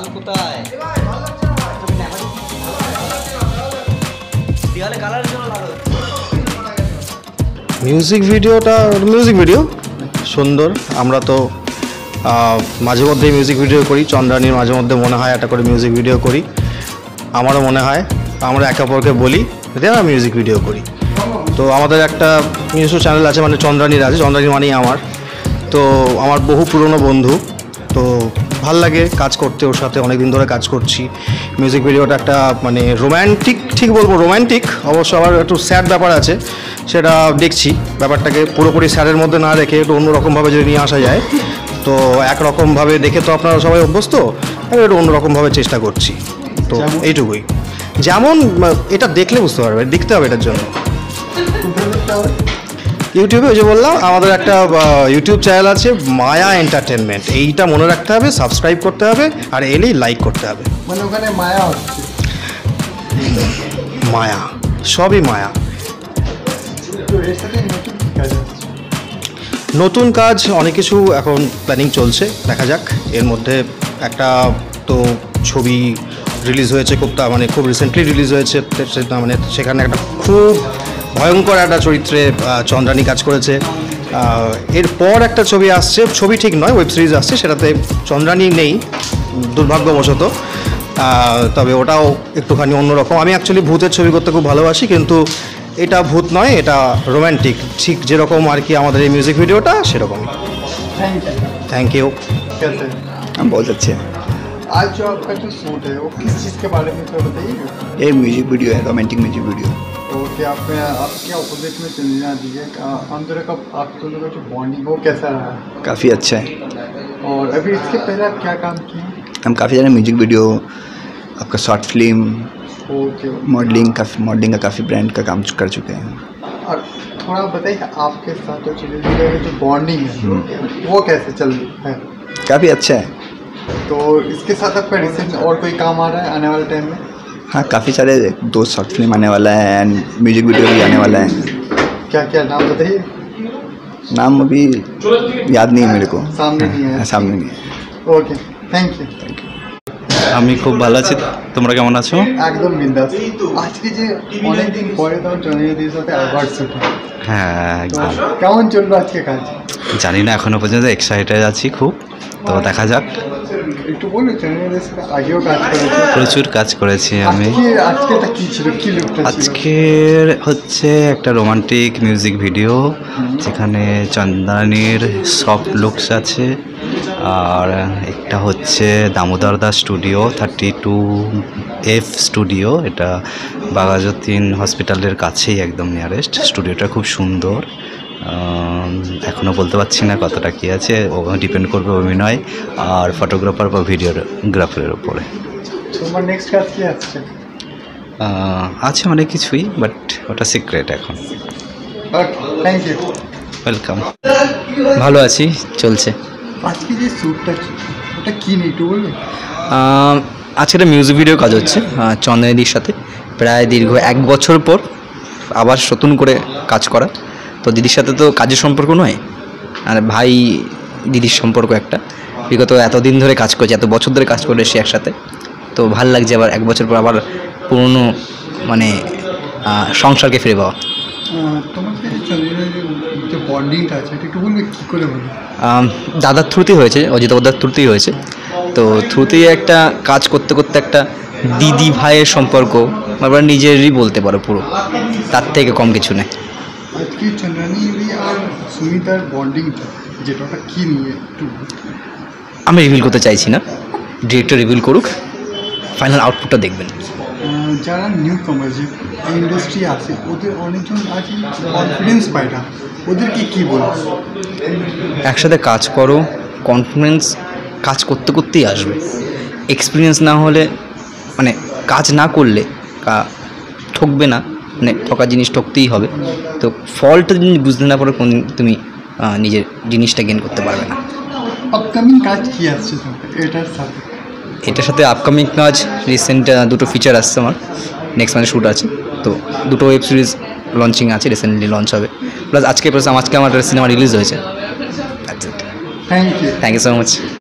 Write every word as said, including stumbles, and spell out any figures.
লাল কোথায়? দেওয়ালে কালারের জন্য লাল হচ্ছে। মিউজিক ভিডিওটা মিউজিক ভিডিও সুন্দর। আমরা তো মাঝে মধ্যেই মিউজিক ভিডিও করি, চন্দ্রানীর মাঝে মধ্যে মনে হয় একটা করে মিউজিক ভিডিও করি, আমারও মনে হয়। আমরা একে অপরকে বলি যে আমরা মিউজিক ভিডিও করি। তো আমাদের একটা নিজস্ব চ্যানেল আছে, মানে চন্দ্রানীর আছে, চন্দ্রানী মানেই আমার। তো আমার বহু পুরনো বন্ধু, তো ভাল লাগে কাজ করতে ওর সাথে, অনেক দিন ধরে কাজ করছি। মিউজিক ভিডিওটা একটা মানে রোম্যান্টিক, ঠিক বলবো রোম্যান্টিক, অবশ্য আবার একটু স্যাড ব্যাপার আছে, সেটা দেখছি। ব্যাপারটাকে পুরোপুরি স্যাডের মধ্যে না রেখে একটু অন্যরকমভাবে যদি নিয়ে আসা যায়, তো একরকমভাবে দেখে তো আপনারা সবাই অভ্যস্ত, আমি একটু অন্যরকমভাবে চেষ্টা করছি। তো এইটুকুই। যেমন এটা দেখলে বুঝতে পারবে, দেখতে হবে এটার জন্য। ইউটিউবে ওই যে বললাম আমাদের একটা ইউটিউব চ্যানেল আছে মায়া এন্টারটেনমেন্ট, এইটা মনে রাখতে হবে, সাবস্ক্রাইব করতে হবে, আর এলেই লাইক করতে হবে। মানে ওখানে মায়া হচ্ছে, মায়া, সবই মায়া। নতুন কাজ অনেক কিছু এখন প্ল্যানিং চলছে, দেখা যাক। এর মধ্যে একটা তো ছবি রিলিজ হয়েছে, খুব মানে খুব রিসেন্টলি রিলিজ হয়েছে, মানে সেখানে একটা খুব ভয়ঙ্কর একটা চরিত্রে চন্দ্রানী কাজ করেছে। এরপর একটা ছবি আসছে, ছবি ঠিক নয়, ওয়েব সিরিজ আসছে, সেটাতে চন্দ্রানী নেই দুর্ভাগ্যবশত, তবে ওটাও একটুখানি অন্যরকম। আমি অ্যাকচুয়ালি ভূতের ছবি করতে খুব ভালোবাসি, কিন্তু এটা ভূত নয়, এটা রোম্যান্টিক, ঠিক যেরকম আর কি আমাদের এই মিউজিক ভিডিওটা সেরকমই। Thank you. कैसे? हम बहुत अच्छे हैं। आज जो आपका जो सूट है वो किस चीज़ के बारे में थोड़ा बताइए। ये म्यूजिक वीडियो है, रोमांटिक म्यूजिक वीडियो। तो क्या आप आपके अपोजिट में चंद्रना दी है, हम दोनों का आप दोनों का जो बॉन्डिंग वो कैसा रहा है? काफ़ी अच्छा है। और अभी इसके पहले आप क्या काम किए? हम काफ़ी ज़्यादा म्यूजिक वीडियो, आपका शॉर्ट फिल्म, ओके, मॉडलिंग का मॉडलिंग का काफ़ी ब्रांड का काम कर चुके हैं। और थोड़ा बताइए आपके साथ जो चंद्रना की जो बॉन्डिंग है वो कैसे चल रही है? काफ़ी अच्छा है। तो इसके साथ आपका रिसेंट और कोई काम आ रहा है आने वाले टाइम में? हाँ, काफ़ी सारे, दो शॉर्ट फिल्म आने वाला है एंड म्यूजिक वीडियो भी आने वाला है। क्या क्या नाम बताइए। नाम अभी याद नहीं है मेरे को, सामने नहीं है। सामने नहीं है। Okay, thank you. Thank you. আমি খুব ভালো আছি, তোমরা কেমন আছো? একদম বিন্দাস। আজকে যে অনেক দিন পরে তো জননীদের সাথে অ্যাওয়ার্ড শুট, হ্যাঁ একদম। কেমন চলবে আজকে কাজ? জানি না এখনো পর্যন্ত, এক্সাইটেড আছি খুব, তো দেখা যাক। একটু বলুন, জননীদের সাথে আগেও কাজ করেছি, প্রচুর কাজ করেছি আমি। আজকেটা কি ছিল, কি লুকটা ছিল? আজকের হচ্ছে একটা রোমান্টিক মিউজিক ভিডিও, যেখানে চন্দ্রানীর সফট লুকস আছে, আর একটা হচ্ছে Damodar Das studio thirty two F studio, এটা বাঘাযতীন হসপিটালের কাছেই একদম নিয়ারেস্ট। স্টুডিওটা খুব সুন্দর, এখনও বলতে পারছি না কতটা কী আছে, ও ডিপেন্ড করবে অভিনয় আর ফটোগ্রাফার বা ভিডিওগ্রাফারের উপরে। তোমার নেক্সট কাজ কি আসছে? আছে অনেক কিছুই, বাট ওটা সিক্রেট এখন। Thank you, welcome. ভালো আছি, চলছে। আজকে যে শ্যুটটা ওটা কি নেই একটু বলবেন? আজকে একটা মিউজিক ভিডিও কাজ হচ্ছে চন্দ্রানীদির সাথে, প্রায় দীর্ঘ এক বছর পর আবার নতুন করে কাজ করা। তো দিদির সাথে তো কাজের সম্পর্ক নয়, আর ভাই দিদির সম্পর্ক একটা, বিগত এতদিন ধরে কাজ করছে, এত বছর ধরে কাজ করে এসে একসাথে। তো ভাল লাগছে আবার এক বছর পর আবার পুরনো মানে সংসারকে ফিরে পাওয়া। তোমার যে বন্ডিংটা আছে একটু বলবে কী করে বলবে? দাদার থ্রুতেই হয়েছে, অজিত দাদার থ্রুতেই হয়েছে। তো থ্রুতেই একটা কাজ করতে করতে একটা দিদি ভাইয়ের সম্পর্ক আবার নিজেরই বলতে পারো, পুরো তার থেকে কম কিছু নেই। আজকে চন্দ্রানী আর সুমিতার বন্ডিংটা যেটা, ওটা কী নিয়ে একটু? আমি রিভিল করতে চাইছি না, ডিরেক্টর রিভিল করুক, ফাইনাল আউটপুটটা দেখবেন। যারা নিউ কামার যে ইন্ডাস্ট্রি আছে ওদের অনেকজন আজ কনফিডেন্স পায় না, ওদেরকে কী বলবো? একসাথে কাজ করো, কনফিডেন্স কাজ করতে করতেই আসবে। এক্সপিরিয়েন্স না হলে মানে কাজ না করলে ঠকবে না, মানে ঠকা জিনিস ঠকতেই হবে। তো ফল্টটা জিনিস বুঝতে না পারো কোন তুমি নিজের জিনিসটা গেন করতে পারবে না। আপকামিং কাজ কী আসছে এটার সাথে? এটার সাথে আপকামিং কাজ রিসেন্ট দুটো ফিচার আসছে আমার, নেক্সট মাসে শ্যুট আছে। তো দুটো ওয়েব সিরিজ লঞ্চিং আছে, রিসেন্টলি লঞ্চ হবে। প্লাস আজকে প্লাস আজকে আমার সিনেমা রিলিজ হয়েছে। Thank you thank you so much.